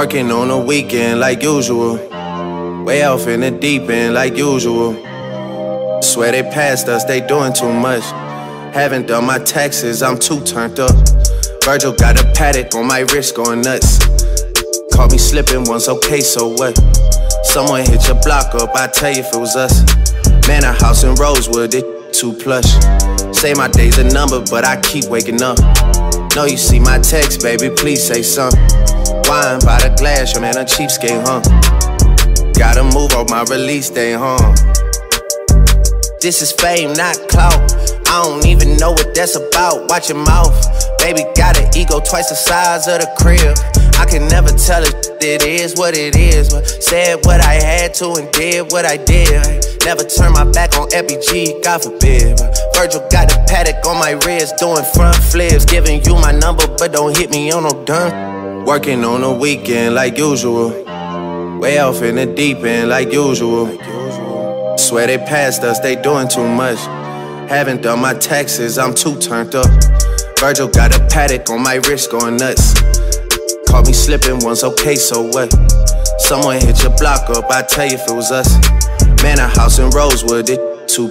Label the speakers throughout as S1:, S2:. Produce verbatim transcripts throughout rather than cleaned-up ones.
S1: Working on the weekend like usual. Way off in the deep end like usual. Swear they passed us, they doing too much. Haven't done my taxes, I'm too turned up. Virgil got a paddock on my wrist going nuts. Caught me slipping once, okay, so what? Someone hit your block up, I tell you if it was us. Man, a house in Rosewood, it too plush. Say my day's a number, but I keep waking up. Know you see my text, baby, please say something. Wine by the glass, your man a cheapskate, huh? Gotta move on my release day, huh? This is fame, not clout. I don't even know what that's about. Watch your mouth. Baby got an ego twice the size of the crib. I can never tell it, it is what it is. But said what I had to and did what I did. Never turn my back on F B G, God forbid. Virgil got a paddock on my wrist, doing front flips. Giving you my number, but don't hit me on no done. Working on the weekend like usual. Way off in the deep end like usual. Swear they passed us, they doing too much. Haven't done my taxes, I'm too turned up. Virgil got a paddock on my wrist going nuts. Caught me slipping once, okay, so what? Someone hit your block up, I tell you if it was us. Man, a house in Rosewood, it too.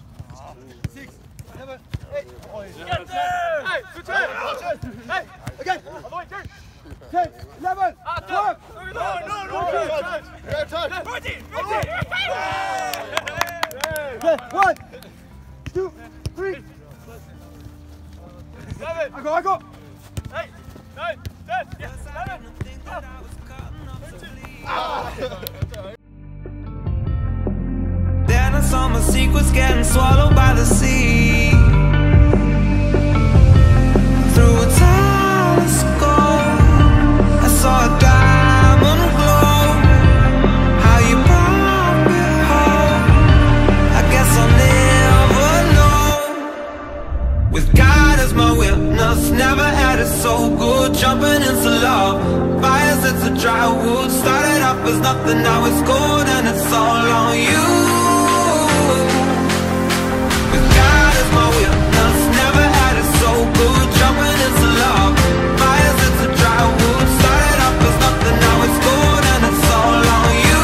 S2: One, two, three. Seven. I go, I go. Eight, nine, ten, yes, eleven.
S3: Then I saw my secrets getting swallowed by the sea. Through a telescope, I saw a diamond glow. How you brought me home, I guess I'll never know. With God as my witness, never had it so good. Jumping into love, fires into dry wood. Started off as nothing, now it's gold, and it's all on you. With God as my witness, never had it so good. Jumping into love, fires into dry wood. Started off as nothing, now it's gold, and it's all on you.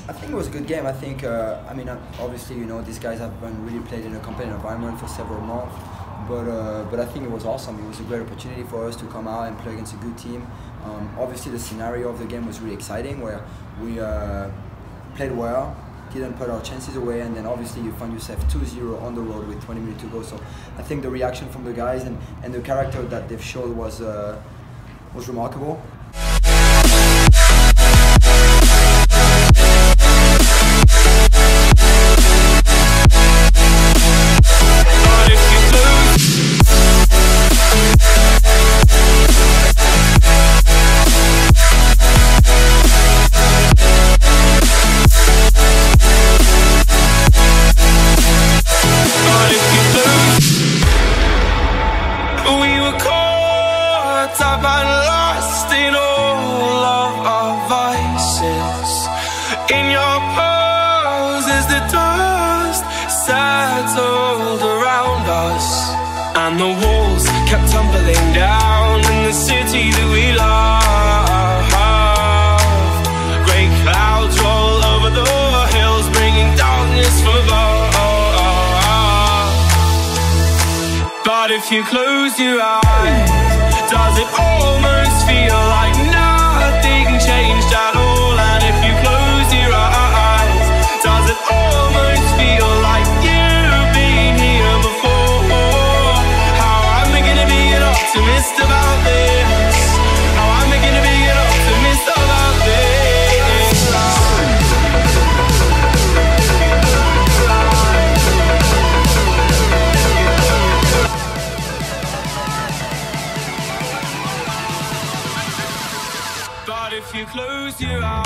S4: I think it was a good game. I think, uh, I mean, obviously, you know, these guys have been really played in a competitive environment for several months, but uh, but I think it was awesome. It was a great opportunity for us to come out and play against a good team. Um, obviously, the scenario of the game was really exciting, where we uh, played well, didn't put our chances away, and then obviously you find yourself two zero on the road with twenty minutes to go. So I think the reaction from the guys and, and the character that they've showed was uh, was remarkable.
S3: Up and lost in all of our vices. In your pose as the dust settled around us, and the walls kept tumbling down in the city that we love. Grey clouds roll over the hills, bringing darkness for both. But if you close your eyes, does it almost feel like nothing changed at all? And if you close your eyes, does it almost feel like you've been here before? How am I gonna be an optimist about this? How am I gonna be an optimist about this? But if you close your eyes,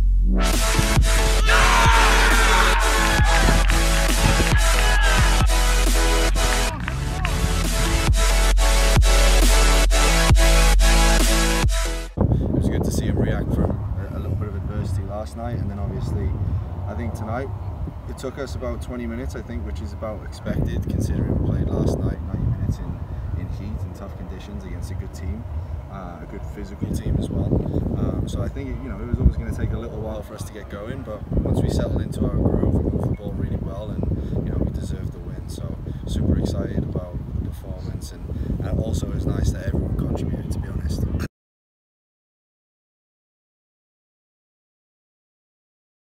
S5: it was good to see him react from a, a little bit of adversity last night, and then obviously I think tonight it took us about twenty minutes, I think, which is about expected considering we played last night ninety minutes in, in heat and tough conditions against a good team. Uh, a good physical team as well. Um, so I think you know it was always going to take a little while for us to get going, but once we settled into our groove, we moved the ball really well, and you know we deserved the win. So super excited about the performance, and, and also it was nice that everyone contributed, to be honest.